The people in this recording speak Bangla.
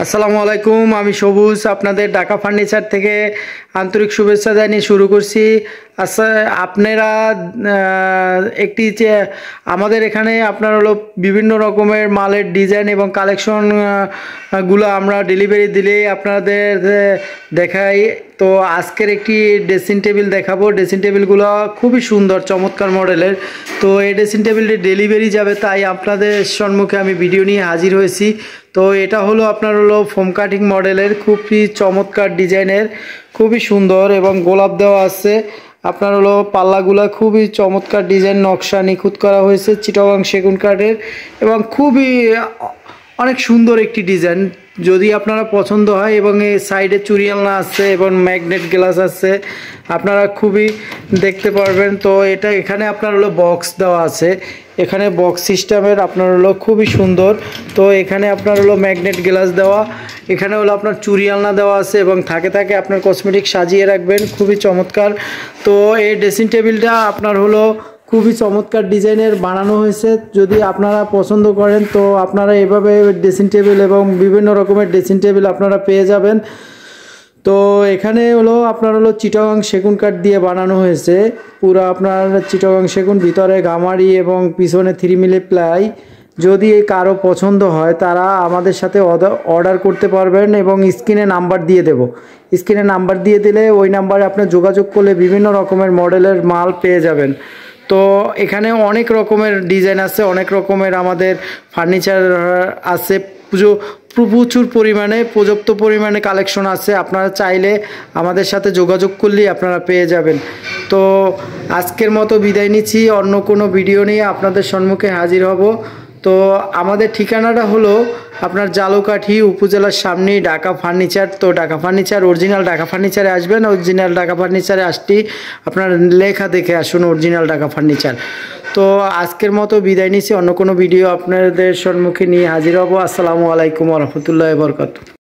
আসসালামু আলাইকুম, আমি সবুজ আপনাদের ঢাকা ফার্নিচার থেকে আন্তরিক শুভেচ্ছা জানিয়ে শুরু করছি। আচ্ছা, আপনারা একটি যে আমাদের এখানে আপনার হলো বিভিন্ন রকমের মালের ডিজাইন এবং কালেকশন গুলো আমরা ডেলিভারি দিলে আপনাদের দেখাই। তো আজকের একটি ড্রেসিং টেবিল দেখাবো। ড্রেসিং টেবিলগুলো খুবই সুন্দর, চমৎকার মডেলের। তো এই ড্রেসিং টেবিলটি ডেলিভারি যাবে, তাই আপনাদের সম্মুখে আমি ভিডিও নিয়ে হাজির হয়েছি। তো এটা হলো আপনার হলো ফোম কাটিং মডেলের, খুবই চমৎকার ডিজাইনের, খুবই সুন্দর এবং গোলাপ দেওয়া আছে। আপনার হলো পাল্লাগুলা খুবই চমৎকার ডিজাইন, নকশা নিখুঁত করা হয়েছে চিটাগাং সেগুন কাঠের এবং খুবই অনেক সুন্দর একটি ডিজাইন। যদি আপনারা পছন্দ হয় এবং এই সাইডে চুরিয়ালনা আছে এবং ম্যাগনেট গ্লাস আছে, আপনারা খুবই দেখতে পারবেন। তো এটা এখানে আপনার হলো বক্স দেওয়া আছে, এখানে বক্স সিস্টেমের আপনার হলো খুবই সুন্দর। তো এখানে আপনার হলো ম্যাগনেট গ্লাস দেওয়া, এখানে হলো আপনার চুরিয়ালনা দেওয়া আছে এবং থাকে আপনার কসমেটিক সাজিয়ে রাখবেন, খুবই চমৎকার। তো এই ড্রেসিং টেবিলটা আপনার হলো খুবই চমৎকার ডিজাইনের বানানো হয়েছে। যদি আপনারা পছন্দ করেন তো আপনারা এভাবে ড্রেসিং টেবিল এবং বিভিন্ন রকমের ড্রেসিং টেবিল আপনারা পেয়ে যাবেন। তো এখানে হলো আপনার হলো চিটাগাং সেগুন কাঠ দিয়ে বানানো হয়েছে পুরো আপনার চিটাগাং সেগুন, ভিতরে গামারি এবং পিছনে 3 মিলি প্লাই। যদি কারো পছন্দ হয় তারা আমাদের সাথে অর্ডার করতে পারবেন এবং স্ক্রিনে নাম্বার দিয়ে দেব। স্ক্রিনে নাম্বার দিয়ে দিলে ওই নাম্বারে আপনার যোগাযোগ করলে বিভিন্ন রকমের মডেলের মাল পেয়ে যাবেন। তো এখানে অনেক রকমের ডিজাইন আছে, অনেক রকমের আমাদের ফার্নিচার আছে, প্রচুর পরিমাণে পর্যাপ্ত পরিমাণে কালেকশন আছে। আপনারা চাইলে আমাদের সাথে যোগাযোগ করলেই আপনারা পেয়ে যাবেন। তো আজকের মতো বিদায় নিচ্ছি, অন্য কোনো ভিডিও নিয়ে আপনাদের সম্মুখে হাজির হব। তো আমাদের ঠিকানাটা হলো আপনার জালুকাঠি উপজেলার সামনেই ঢাকা ফার্নিচার। তো ঢাকা ফার্নিচার, অরিজিনাল ঢাকা ফার্নিচারে আসবেন, অরিজিনাল ঢাকা ফার্নিচারে আসতেই আপনার লেখা দেখে আসুন অরিজিনাল ঢাকা ফার্নিচার। তো আজকের মতো বিদায় নিচ্ছি, অন্য কোনো ভিডিও আপনাদের সম্মুখে নিয়ে হাজির হব। আসসালামু আলাইকুম ওয়া রাহমাতুল্লাহি ওয়া বারাকাতুহু।